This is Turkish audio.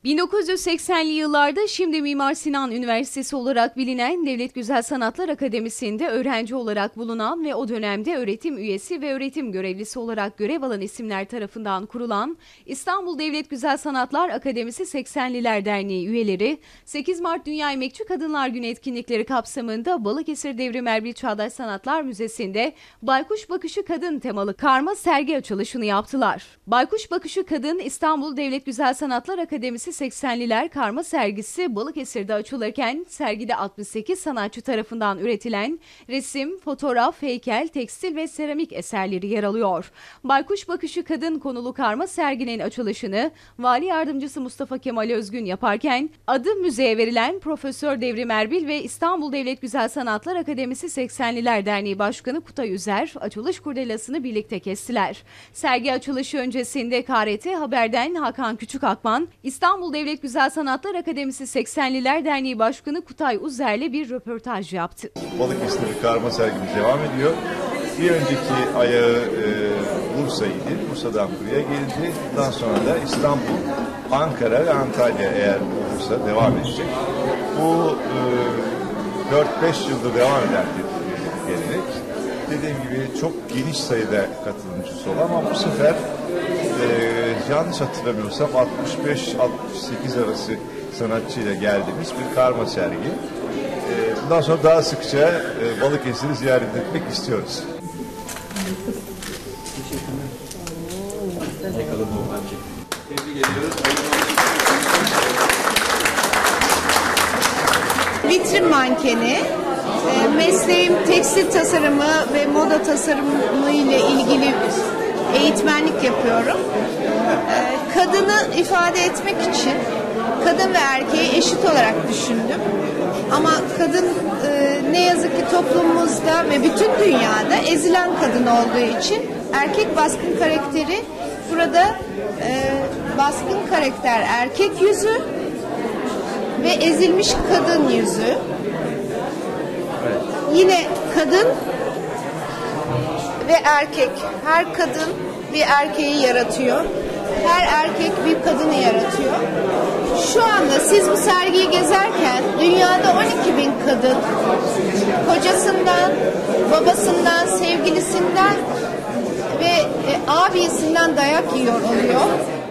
1980'li yıllarda şimdi Mimar Sinan Üniversitesi olarak bilinen Devlet Güzel Sanatlar Akademisi'nde öğrenci olarak bulunan ve o dönemde öğretim üyesi ve öğretim görevlisi olarak görev alan isimler tarafından kurulan İstanbul Devlet Güzel Sanatlar Akademisi 80'liler Derneği üyeleri 8 Mart Dünya Emekçi Kadınlar Günü etkinlikleri kapsamında Balıkesir Devrim Erbil Çağdaş Sanatlar Müzesi'nde Baykuş Bakışı Kadın temalı karma sergi açılışını yaptılar. Baykuş Bakışı Kadın İstanbul Devlet Güzel Sanatlar Akademisi 80'liler karma sergisi Balıkesir'de açılırken sergide 68 sanatçı tarafından üretilen resim, fotoğraf, heykel, tekstil ve seramik eserleri yer alıyor. Baykuş Bakışı Kadın konulu karma serginin açılışını Vali Yardımcısı Mustafa Kemal Özgün yaparken adı müzeye verilen Profesör Devrim Erbil ve İstanbul Devlet Güzel Sanatlar Akademisi 80'liler Derneği Başkanı Kutay Üzer açılış kurdelasını birlikte kestiler. Sergi açılışı öncesinde KRT Haber'den Hakan Küçükakman, İstanbul Devlet Güzel Sanatlar Akademisi 80'liler Derneği Başkanı Kutay Üzer'le bir röportaj yaptı. Balıkesir'de bir karma sergimiz devam ediyor. Bir önceki ayağı Bursa'ydı. Bursa'dan buraya geldi. Daha sonra da İstanbul, Ankara ve Antalya eğer olursa devam edecek. Bu 4-5 yıldır devam eden bir gelenek. Dediğim gibi çok geniş sayıda katılımcısı olan ama bu sefer yanlış hatırlamıyorsam 65-68 arası sanatçıyla geldiğimiz bir karma sergi. Bundan sonra daha sıkça Balıkesir'i ziyaret etmek istiyoruz. Tebrik ediyoruz. Vitrin mankeni, mesleğim tekstil tasarımı ve moda tasarımı ile ilgili eğitmenlik yapıyorum. Kadını ifade etmek için kadın ve erkeği eşit olarak düşündüm. Ama kadın ne yazık ki toplumumuzda ve bütün dünyada ezilen kadın olduğu için erkek baskın karakteri burada baskın karakter erkek yüzü ve ezilmiş kadın yüzü. Yine kadın ve erkek. Her kadın bir erkeği yaratıyor. Her erkek bir kadını yaratıyor. Şu anda siz bu sergiyi gezerken dünyada 12.000 kadın kocasından, babasından, sevgilisinden ve abisinden dayak yiyor oluyor.